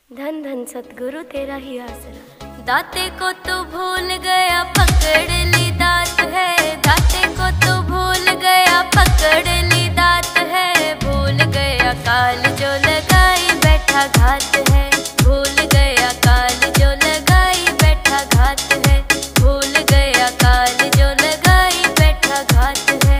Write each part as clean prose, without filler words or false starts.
धन धन सतगुरु तेरा ही आसरा। दाते को तो भूल गया पकड़ ली दात है, दाते को तो भूल गया पकड़ ली दात है। भूल गया काल जो लगाई बैठा घात है, भूल गया काल जो लगाई बैठा घात है, भूल गया काल जो लगाई बैठा घात है।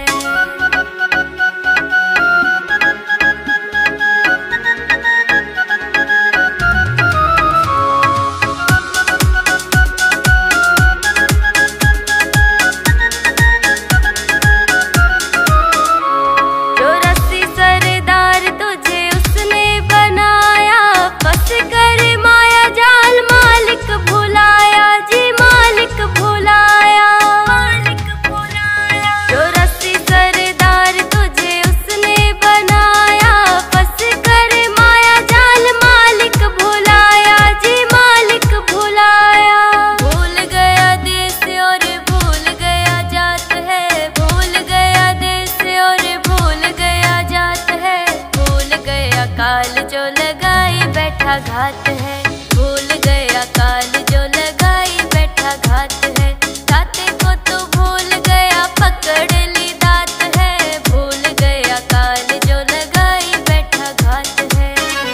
काल जो लगाई बैठा घात है, भूल गया काल जो लगाई बैठा घात है। दाते को तो भूल गया पकड़ ली दात है, भूल गया काल जो लगाई बैठा घात है।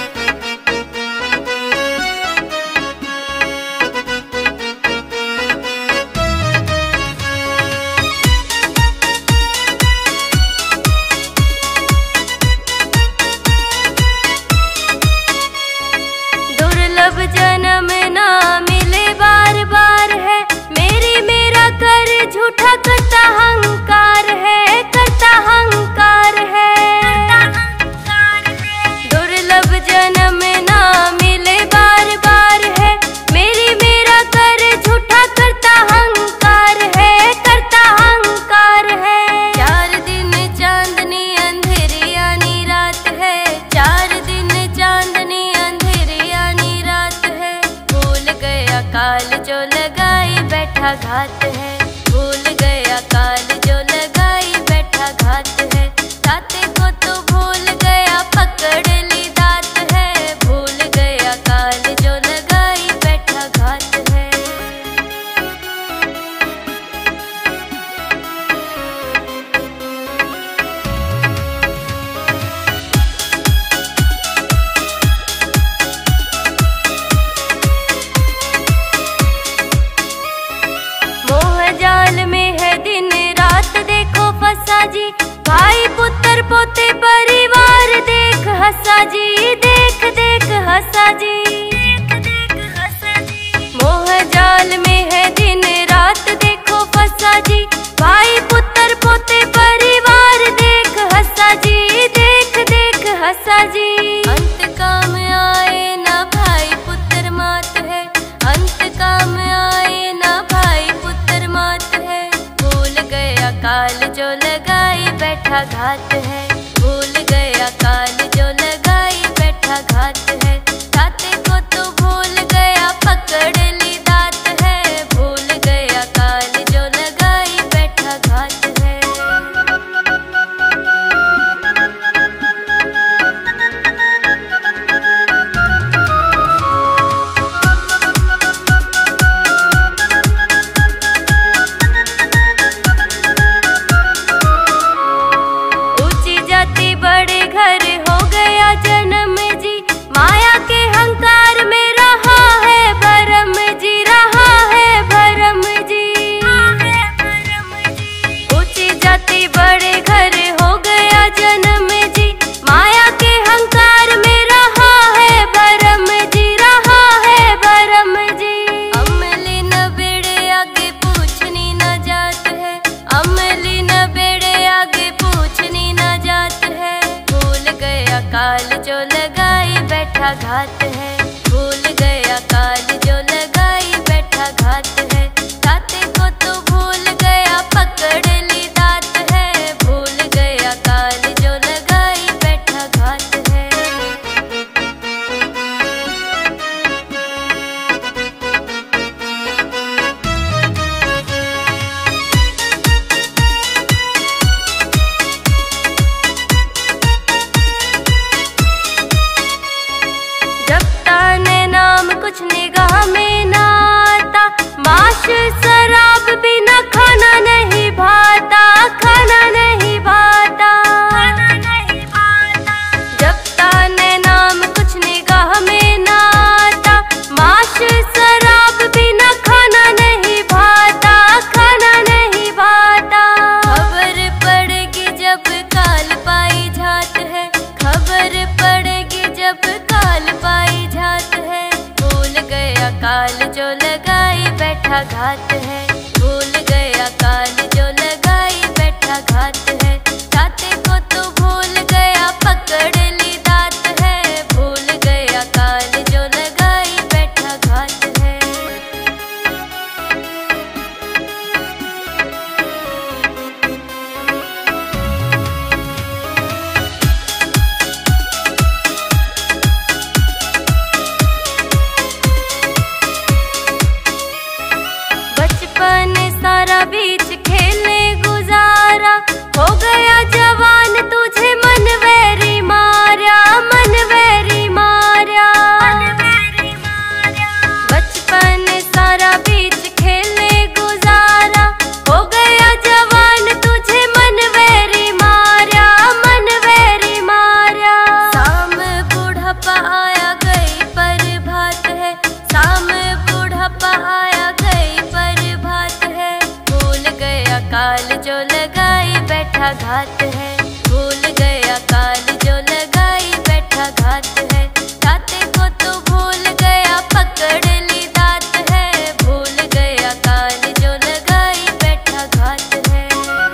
दुर्लभ जन्म ना मिले बार बार है, मेरी मेरा कर झूठा करता हंकार है, करता हंकार है। दुर्लभ जन्म ना मिले बार बार है, मेरी मेरा कर झूठा करता हंकार है, करता हंकार है। 4 दिन चांदनी अंधेरी आनी रात है, 4 दिन चांदनी काल जो लगाई बैठा घात है, भूल गया काल जो लगाई बैठा घात है। दाते को तो भूल गया पकड़ ली दात है, भूल गया काल जो लगाई बैठा घात है। जाल में है दिन रात देखो फंसा जी, भाई पुत्र पोते परिवार देख हंसा जी, देख देख हंसा जी। मोह जाल में है दिन रात देखो फंसा जी, भाई पुत्र पोते परिवार देख हंसा जी, देख देख हंसा जी। अंत काम आए ना भाई पुत्र मात है, अंत काम आए ना भाई पुत्र मात है। भूल गया काल जो लगाई बैठा घात है, भूल गया काल जो लगाई बैठा घात है। दाते को तो भूल गया पकड़ ली दात है, भूल गया काल जो लगाई बैठा घात है। बड़े घर हो गया जन्म जी, माया के हंकार में रहा है भरम जी, रहा है भरम जी। ऊंची जाति बड़े घर हो गया जन्म जी, माया के हंकार में रहा है भरम जी, रहा है भरम जी। अमली न बेड़े आगे पूछनी न जात है, अमली न बेड़े आगे पूछनी न जात है। भूल गया काल जो लगाई बैठा घात है, भूल गया काल जो लगाई बैठा घात है। दाते को तो भूल गया पकड़ ली दात है, भूल गया काल जो लगाई बैठा घात है। जब ताने कुछ निगाह में ना आता, माश शराब बिना खाना नहीं भाता, खाना नहीं भाता। जपता ने नाम कुछ निगाह में ना आता, माश शराब बिना खाना नहीं भाता, खाना नहीं भाता। खबर पड़ेगी जब काल पाई जात है, खबर पड़ेगी जब काल पाई जात है। भूल गया काल जो लगाई बैठा घात है, भूल गया काल जो लगाई बैठा घात है। ताते को तो भूल गया पकड़ ली दात है, भूल गया काल जो लगाई बैठा घात है। बचपन सारा बीच खेलने गुजारा, हो गया जवान तुझे मन वैरी मारा, मन वैरी मारा। बचपन सारा बीच खेलने गुजारा, हो गया जवान तुझे मन वैरी मारा, मन वैरी मारा। शाम बुढ़ापा आया गई पर भात है, शाम बुढ़ापा आया गई पर भात है। भूल गया काल जो लगाई बैठा घात है, भूल गया काल जो लगाई बैठा घात है। ताते को तो भूल गया पकड़ ली दात है, भूल गया काल जो लगाई बैठा घात है।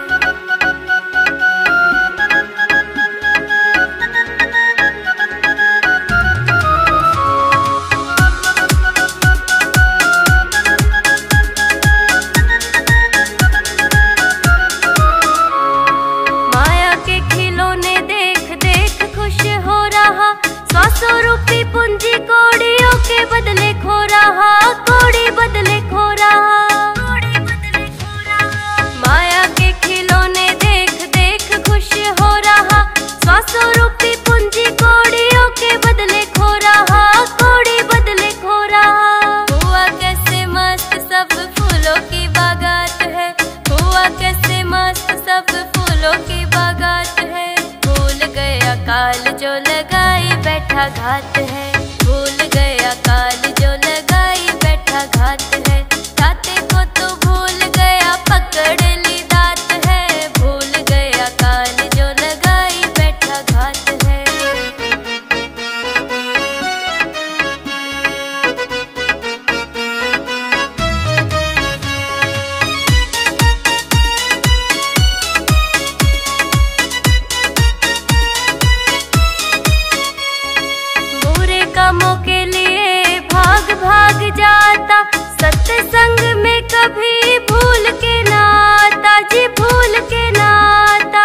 माया के खिलौने देख देख खुश हो रहा, 100 रूपी पूंजी कौड़ियों के बदले खो रहा, कौड़ी बदले खो रहा। माया के खिलौने देख देख खुश हो रहा, 100 रूपी पूंजी कौड़ियों के बदले खो रहा, कौड़ी बदले खो रहा। हुआ कैसे मस्त सब फूलों की बागात है, हुआ कैसे मस्त सब फूलों की बागात है। भूल गया काल जो लगाई बैठा घात है, भूल गया काल जो लगाई बैठा घात है। ताते को तो भूल गया पकड़ ली दात है, भूल गया काल जो लगाई बैठा घात है। बुरे कामों के लिए भाग भाग जाता, सत्संग में कभी भूल के ना आता, जी भूल के ना आता।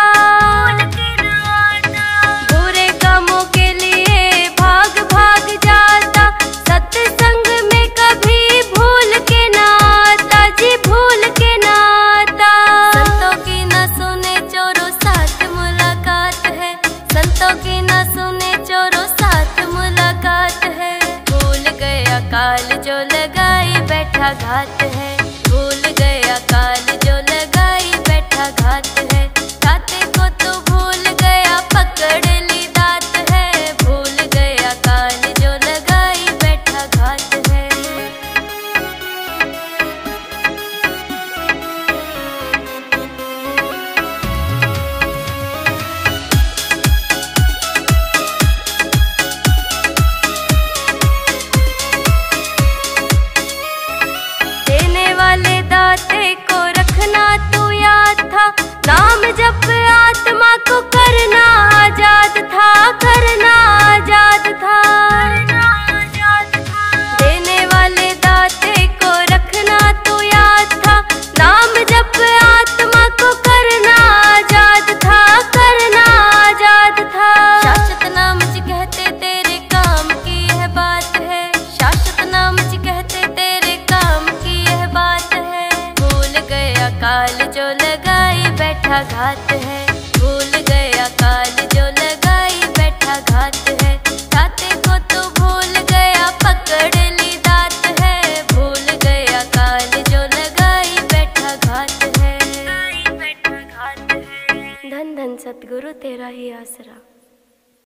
बुरे कामों के लिए भाग भाग जाता, सत्संग में कभी भूल के ना आता, जी भूल के ना आता। संतों की न सुने चोरों साथ मुलाकात है, संतों की न सुने चोरों साथ मुलाकात है। भूल गया काल जो लगाई बैठा घात है, भूल गया काल जो लगाई बैठा घात है। ताते को तो भूल गया पकड़ ली दात है, भूल गया काल जो लगाई बैठा घात है। देने वाले दाते को रखना तू याद था, नाम जप आत्मा को करना आजाद था, करना आजाद था। देने वाले दाते को रखना तू याद था, नाम जप आत्मा को करना आजाद था, करना आजाद था। शाश्वत नाम जी कहते तेरे काम की यह बात है, शाश्वत नाम जी कहते तेरे काम की यह बात है। भूल गया काल जो लगाई बैठा घात है, भूल गया काल जो लगाई बैठा घात है। ताते को तो भूल गया पकड़ ली धन धन सतगुरु तेरा ही आसरा।